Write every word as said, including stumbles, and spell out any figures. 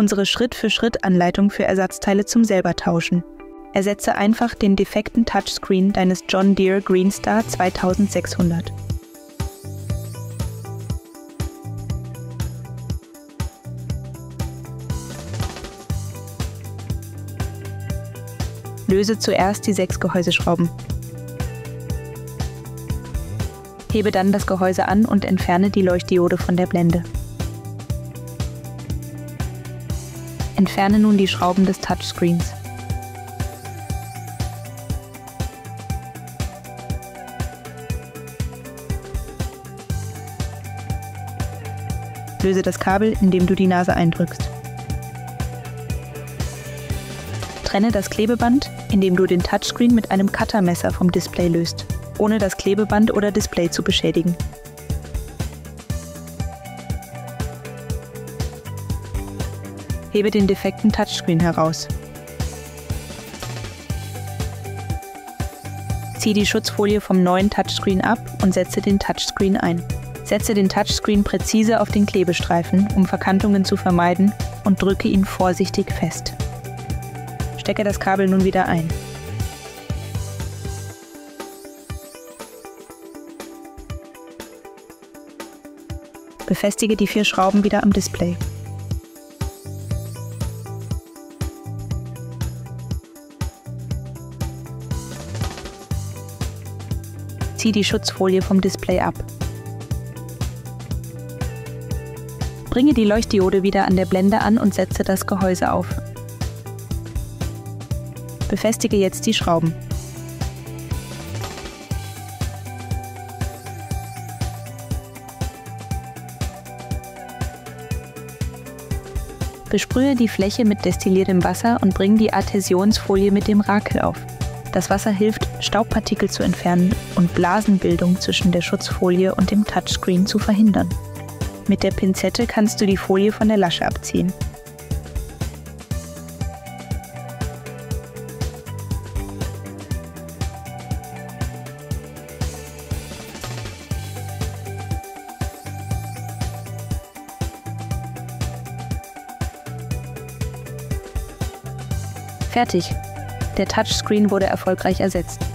Unsere Schritt-für-Schritt-Anleitung für Ersatzteile zum Selbertauschen. Ersetze einfach den defekten Touchscreen deines John Deere Greenstar zweitausendsechshundert. Löse zuerst die sechs Gehäuseschrauben. Hebe dann das Gehäuse an und entferne die Leuchtdiode von der Blende. Entferne nun die Schrauben des Touchscreens. Löse das Kabel, indem du die Nase eindrückst. Trenne das Klebeband, indem du den Touchscreen mit einem Cuttermesser vom Display löst, ohne das Klebeband oder Display zu beschädigen. Hebe den defekten Touchscreen heraus. Zieh die Schutzfolie vom neuen Touchscreen ab und setze den Touchscreen ein. Setze den Touchscreen präzise auf den Klebestreifen, um Verkantungen zu vermeiden, und drücke ihn vorsichtig fest. Stecke das Kabel nun wieder ein. Befestige die vier Schrauben wieder am Display. Zieh die Schutzfolie vom Display ab. Bringe die Leuchtdiode wieder an der Blende an und setze das Gehäuse auf. Befestige jetzt die Schrauben. Besprühe die Fläche mit destilliertem Wasser und bring die Adhäsionsfolie mit dem Rakel auf. Das Wasser hilft, Staubpartikel zu entfernen und Blasenbildung zwischen der Schutzfolie und dem Touchscreen zu verhindern. Mit der Pinzette kannst du die Folie von der Lasche abziehen. Fertig! Der Touchscreen wurde erfolgreich ersetzt.